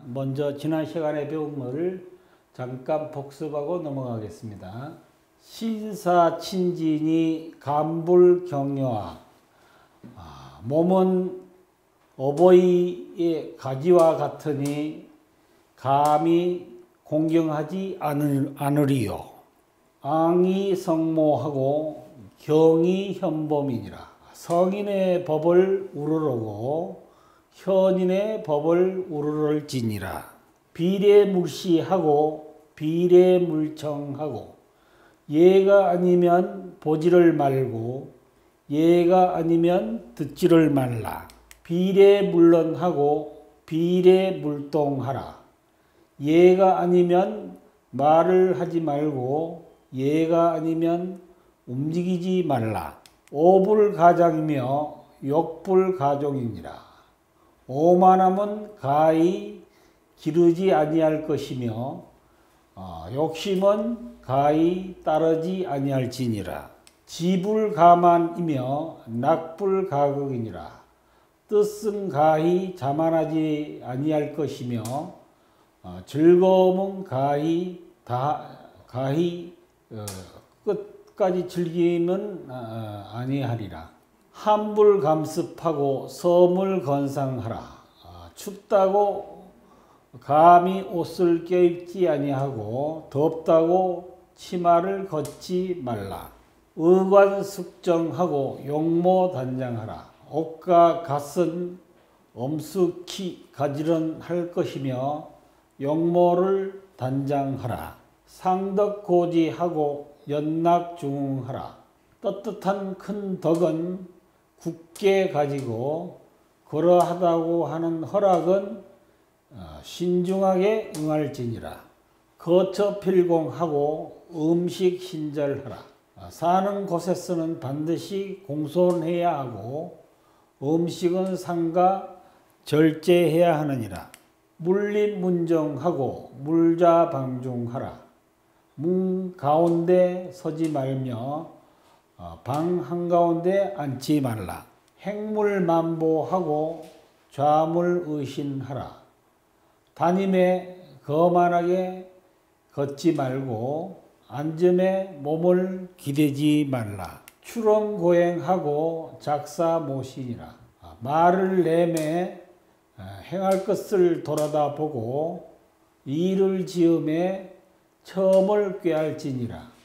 먼저 지난 시간에 배운 것을 잠깐 복습하고 넘어가겠습니다. 신사친진이 간불경여하. 몸은 어버이의 가지와 같으니 감히 공경하지 않으리요. 앙이 성모하고 경이 현범이니라. 성인의 법을 우러러고 현인의 법을 우러럴지니라. 비례물시하고 비례물청하고 예가 아니면 보지를 말고 예가 아니면 듣지를 말라. 비례물론하고 비례물동하라. 예가 아니면 말을 하지 말고 예가 아니면 움직이지 말라. 오불가장이며 욕불가종이니라. 오만함은 가히 기르지 아니할 것이며 욕심은 가히 따르지 아니할지니라. 지불가만이며 낙불가극이니라. 뜻은 가히 자만하지 아니할 것이며 즐거움은 가히 끝까지 즐기면 아니하리라. 함불감습하고 서물건상하라. 춥다고 감히 옷을 껴입지 아니하고 덥다고 치마를 걷지 말라. 의관숙정하고 용모단장하라. 옷과 갓은 엄숙히 가지런할 것이며 용모를 단장하라. 상덕고지하고 연락중흥하라. 떳떳한 큰 덕은 굳게 가지고 그러하다고 하는 허락은 신중하게 응할지니라. 거처필공하고 음식 신절하라. 사는 곳에서는 반드시 공손해야 하고 음식은 상가 절제해야 하느니라. 물립문정하고 물자방중하라. 문 가운데 서지 말며 방 한가운데 앉지 말라. 행물만보하고 좌물의신하라. 다님에 거만하게 걷지 말고 앉음에 몸을 기대지 말라. 출원고행하고 작사모신이라. 말을 내매 행할 것을 돌아다 보고 일을 지음에 처음을 꾀할지니라.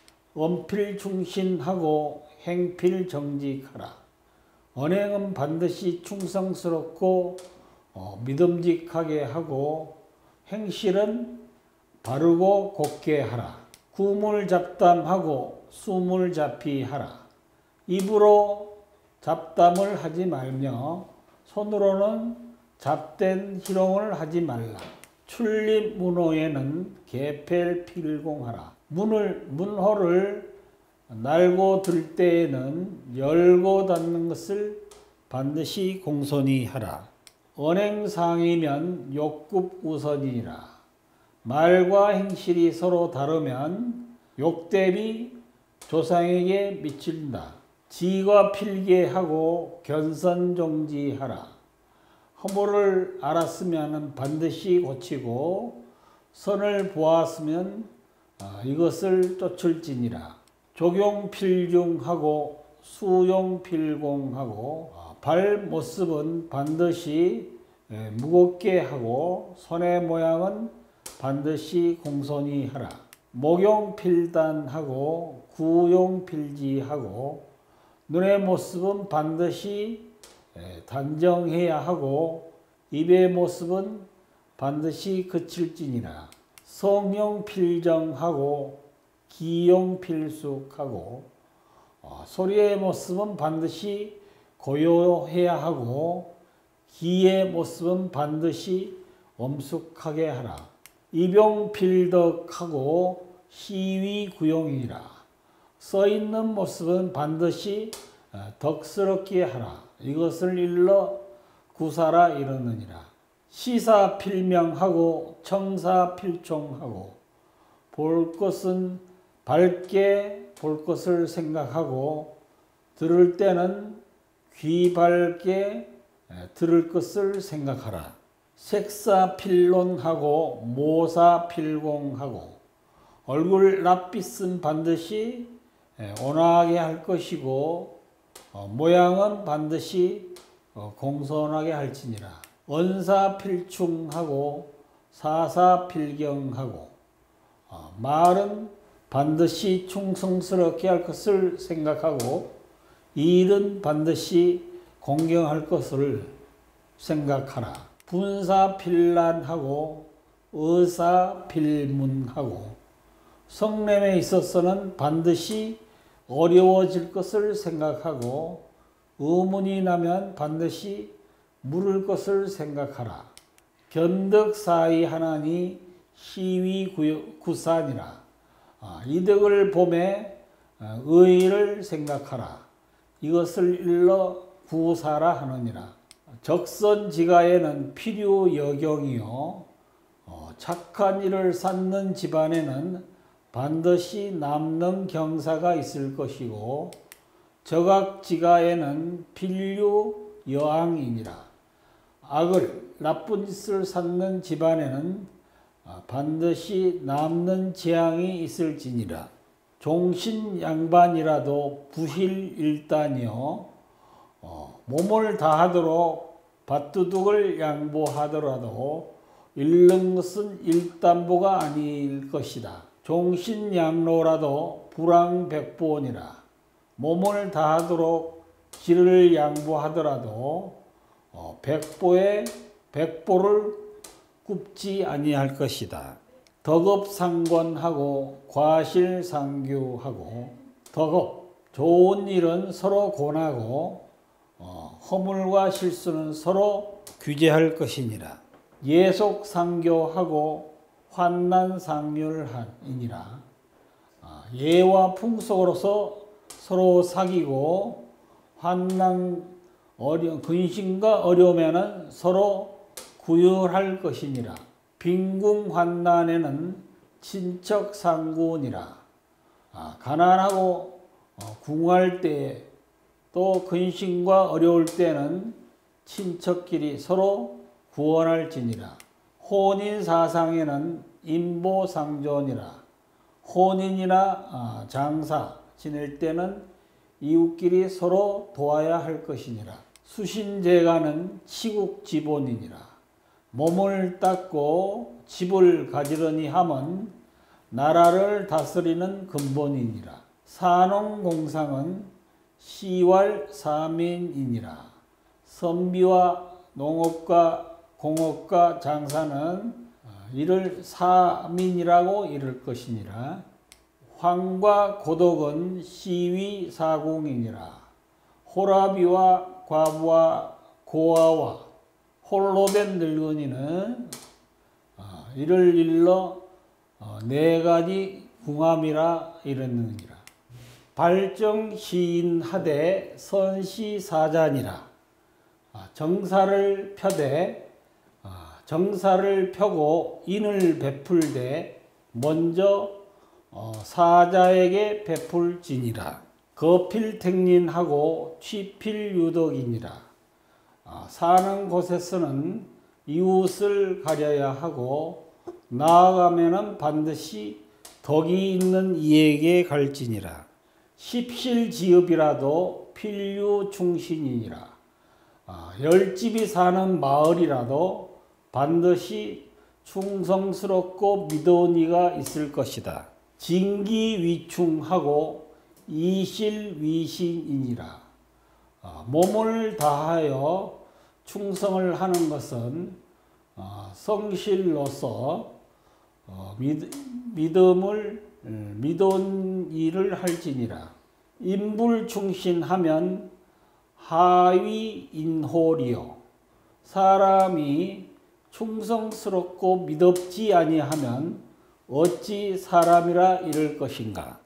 언필충신하고 행필정직하라. 언행은 반드시 충성스럽고 믿음직하게 하고 행실은 바르고 곱게 하라. 구물잡담하고 수물잡이하라. 입으로 잡담을 하지 말며 손으로는 잡된 희롱을 하지 말라. 출립문호에는 개펠필공하라. 문호를 날고 들 때에는 열고 닫는 것을 반드시 공손히 하라. 언행상이면 욕급우선이니라. 말과 행실이 서로 다르면 욕됨이 조상에게 미친다. 지가 필게하고 견선종지하라. 허물을 알았으면 반드시 고치고 선을 보았으면 이것을 쫓을지니라. 조경필중하고 수용필공하고 발 모습은 반드시 무겁게 하고 손의 모양은 반드시 공손히 하라. 목용필단하고 구용필지하고 눈의 모습은 반드시 단정해야 하고 입의 모습은 반드시 그칠지니라. 성용필정하고 기용필숙하고 소리의 모습은 반드시 고요해야 하고 기의 모습은 반드시 엄숙하게 하라. 입용필덕하고 시위구용이라. 써있는 모습은 반드시 덕스럽게 하라. 이것을 일러 구사라 이르느니라. 시사필명하고 청사필총하고 볼 것은 밝게 볼 것을 생각하고 들을 때는 귀 밝게 들을 것을 생각하라. 색사필론하고 모사필공하고 얼굴 낯빛은 반드시 온화하게 할 것이고 모양은 반드시 공손하게 할지니라. 언사필충하고 사사필경하고 말은 반드시 충성스럽게 할 것을 생각하고 일은 반드시 공경할 것을 생각하라. 분사필란하고 의사필문하고 성냄에 있어서는 반드시 어려워질 것을 생각하고 의문이 나면 반드시 물을 것을 생각하라. 견덕사의 하나니 시위구산이라. 이득을 보매 의의를 생각하라. 이것을 일러 구사라 하느니라. 적선지가에는 필요여경이요 착한 일을 쌓는 집안에는 반드시 남는 경사가 있을 것이고 적악지가에는 필요여항이니라. 악을 나쁜 짓을 쌓는 집안에는 반드시 남는 재앙이 있을지니라. 종신양반이라도 부실일단이요 몸을 다하도록 밭두둑을 양보하더라도 잃는 것은 일단보가 아닐 것이다. 종신양로라도 불황백보니라. 몸을 다하도록 길을 양보하더라도 백보를 굽지 아니할 것이다. 덕업상권하고 과실상규하고 덕업 좋은 일은 서로 권하고 허물과 실수는 서로 규제할 것이니라. 예속상교하고 환난상률하니라. 예와 풍속으로서 서로 사귀고 근심과 어려움에는 서로 구휼할 것이니라. 빈궁환난에는 친척상구니라. 가난하고 궁할 때 또 근심과 어려울 때는 친척끼리 서로 구원할지니라. 혼인사상에는 인보상존이라. 혼인이나 장사 지낼 때는 이웃끼리 서로 도와야 할 것이니라. 수신제가는 치국지본이니라. 몸을 닦고 집을 가지런히 함은 나라를 다스리는 근본이니라. 산농공상은 시왈사민이니라. 선비와 농업과 공업과 장사는 이를 사민이라고 이를 것이니라. 황과 고독은 시위사공이니라. 호라비와 과부와 고아와 홀로 된 늙은이는 이를 일러 네 가지 궁함이라 이르느니라. 발정시인하되 선시사자니라. 정사를 펴고 인을 베풀되 먼저 사자에게 베풀지니라. 거필택린하고 취필유덕이니라. 사는 곳에서는 이웃을 가려야 하고 나아가면은 반드시 덕이 있는 이에게 갈지니라. 십실지읍이라도 필유충신이니라. 열집이 사는 마을이라도 반드시 충성스럽고 믿어온 이가 있을 것이다. 진기위충하고 이실위신이니라. 몸을 다하여 충성을 하는 것은 성실로서 믿은 일을 할지니라. 인불충신하면 하위인홀이요 사람이 충성스럽고 믿업지 아니하면 어찌 사람이라 이를 것인가.